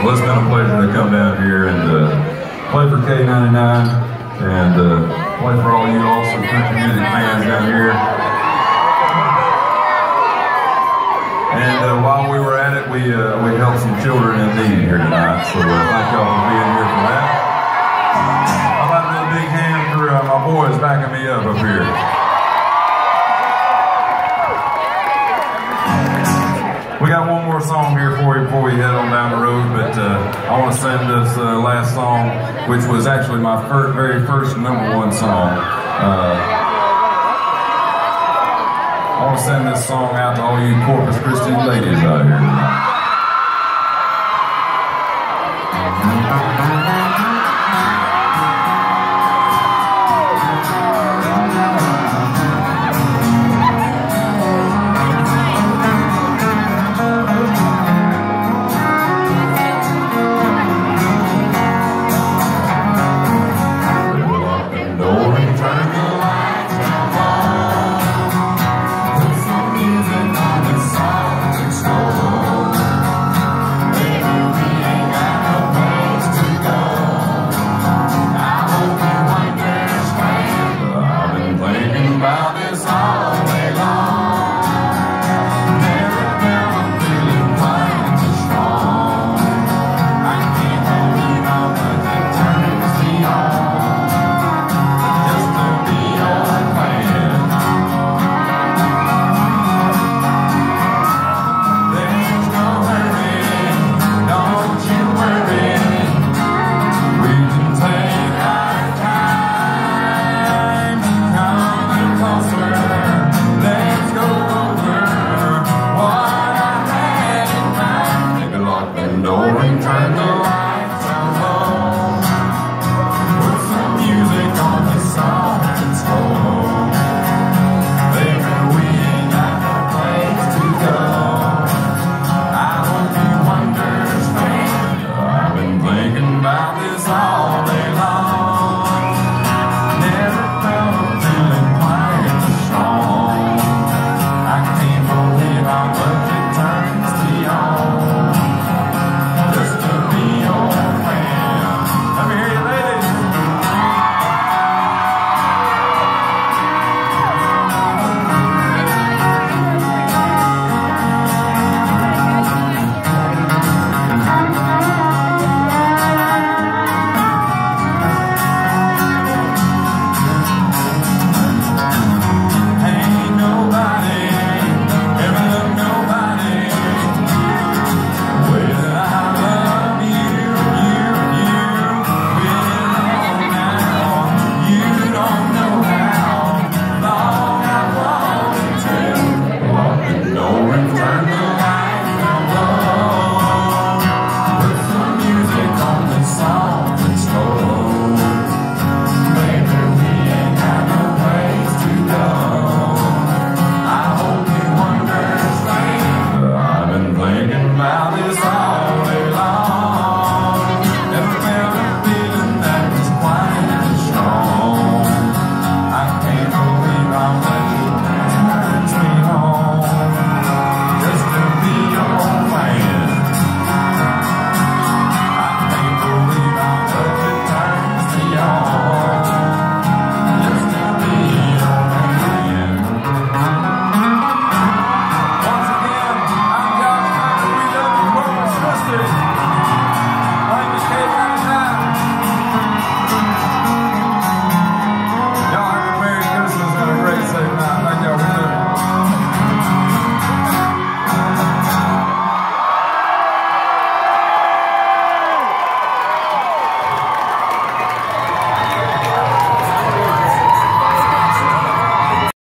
Well, it's been a pleasure to come down here and play for K99 and play for all you awesome country music fans down here. And while we were at it, we helped some children in need here tonight. So thank y'all for being here for that. How about a little big hand for my boys backing me up here? We got one more song here for you before we head on down the road, but I want to sing this last song, which was actually my very first #1 song. I want to send this song out to all you Corpus Christi ladies out here tonight.